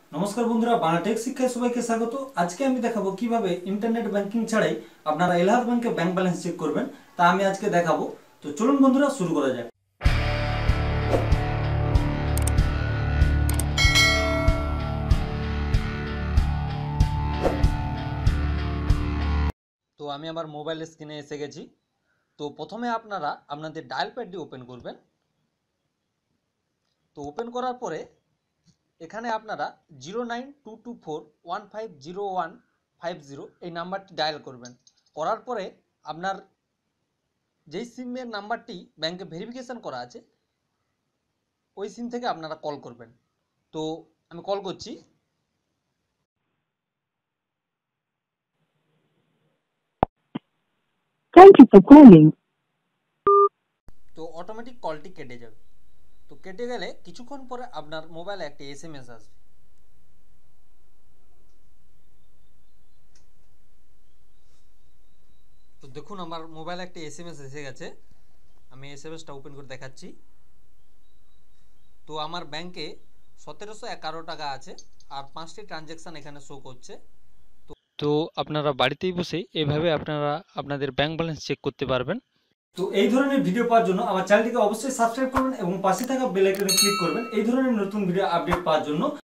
নমস্কার বন্ধুরা, বাংলা টেক শিক্ষায় সবাইকে স্বাগত। আজকে আমি দেখাবো কিভাবে ইন্টারনেট ব্যাংকিং ছাড়াই আপনারা এলাহাবাদ ব্যাংকে ব্যাংক ব্যালেন্স চেক করবেন, তা আমি আজকে দেখাবো। তো চলুন বন্ধুরা, শুরু করা যাক। তো আমি আমার মোবাইল স্ক্রিনে এসে গেছি। তো প্রথমে আপনারা আপনাদের ডায়াল প্যাডটি ওপেন করবেন। তো ওপেন করার পরে এখানে আপনারা 0922415015 এই নাম্বারটি ডায়াল করবেন। করার পরে আপনার যেই সিমের নাম্বারটি ব্যাংকে ভেরিফিকেশন করা আছে ওই সিম থেকে আপনারা কল করবেন। তো আমি কল করছি। Thank you for calling. তো অটোমেটিক কলটি কেটে যাবে। তো কেটে গেলে কিছুক্ষণ পরে আপনার মোবাইলে একটি এসএমএস আসবে। তো দেখুন, আমার মোবাইলে একটি এসএমএস এসে গেছে। আমি এসএমএসটা ওপেন করে দেখাচ্ছি। তো আমার ব্যাংকে 1711 টাকা আছে আর 5টি ট্রানজ্যাকশান এখানে শো করছে। তো আপনারা বাড়িতেই বসে এভাবে আপনারা আপনাদের ব্যাংক ব্যালেন্স চেক করতে পারবেন। তো এই ধরনের ভিডিও পাওয়ার জন্য আমার চ্যানেলটিকে অবশ্যই সাবস্ক্রাইব করবেন এবং পাশে থাকা বেল আইকনে ক্লিক করবেন এই ধরনের নতুন ভিডিও আপডেট পাওয়ার জন্য।